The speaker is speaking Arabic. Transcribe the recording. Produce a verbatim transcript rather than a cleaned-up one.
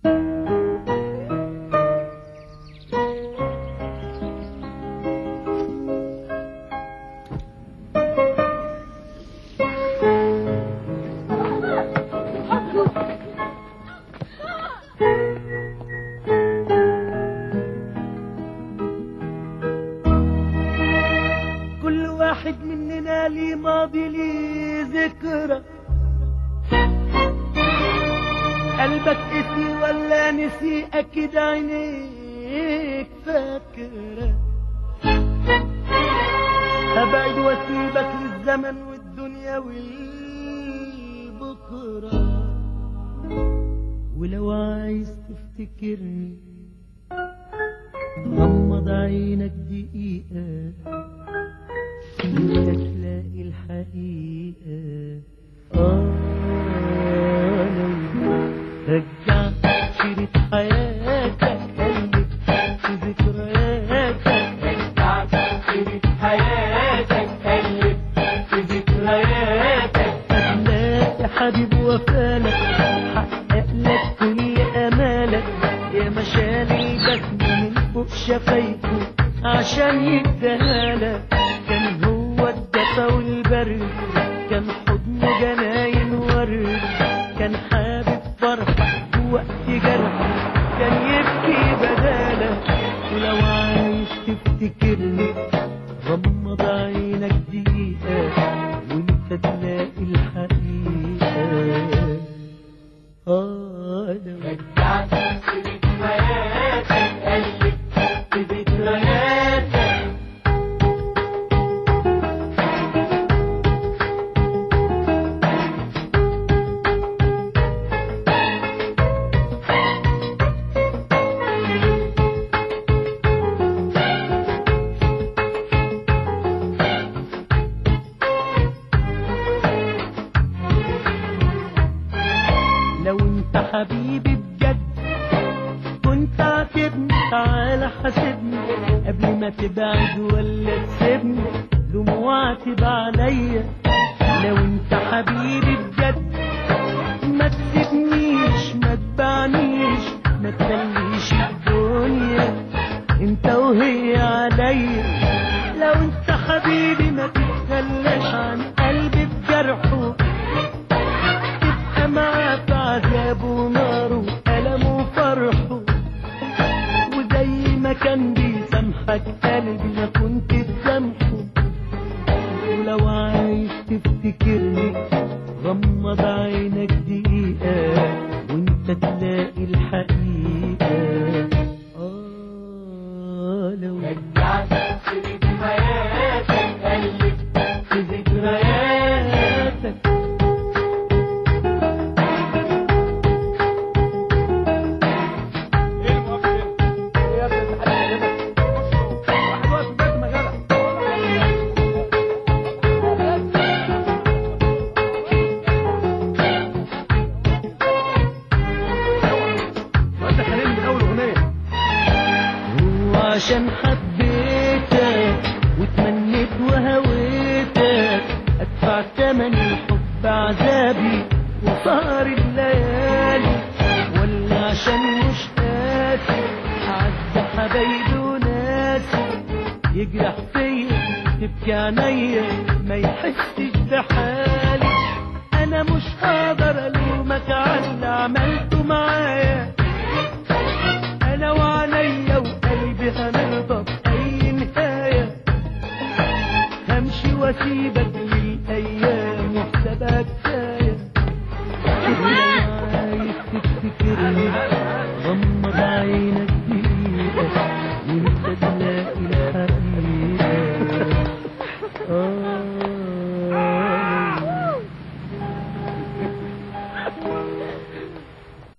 واحد مننا لي ماضي لي ذكرى، قلبك قسي ولا نسي؟ اكيد عينيك فاكرة. هبعد واسيبك للزمن والدنيا والبكرة، ولو عايز تفتكرني غمض عينك دقيقة انت تلاقي الحقيقة. آه لو رجعت شريط حياتك قلب في ذكرياتك، رجعت شريط حياتك قلب في ذكرياتك، هتلاقي حبيب وفالك حقق لك كل امالك. يا مشال البسم من فوق شفايفه عشان يديهالك، كان هو الدفا والبرد، كان حضنه جناين ورد، كان حابب فرحك ووقت جرحك كان يبكي بدالك. ولو عايز تفتكرني غمض عينك دقيقة وانت تلاقي الحقيقة. آه لو رجعت شريط حياتك قلب في ذكرياتك. لو انت حبيبي بجد كنت عاتبني، تعالى حاسبني قبل ما تبعد ولا تسيبني، لوم واعتب عليا. لو انت حبيبي بجد ما تسيبنيش ما تبعنيش ما تخليش الدنيا انت وهي عليا. لو انت حبيبي ما تتخلاش عن قلبي بجرحه، تبقى معاه في عذابه وناره وألمه وفرحه، وزي ما كان بيسامحك قلبي ما كنت تسامحه. ولو عايز تفتكرني غمض عينك دقيقة وانت تلاقي الحقيقة. آه لو رجعت شريط حياتك قلب في ذكرياتك. عشان حبيتك وتمنيت وهويتك ادفع ثمن الحب عذابي وسهر الليالي، ولا عشان مش قاسي اعز حبايبي وناسي يجرح فيا تبكي عينيا ما يحسش بحالي. انا مش هقدر الومك على اللي عملته معايا، انا وعليا وقلبي هنرضى بأي نهاية. همشي واسيبك للأيام وحسابها كفاية. عايز تفتكرني غمض عينك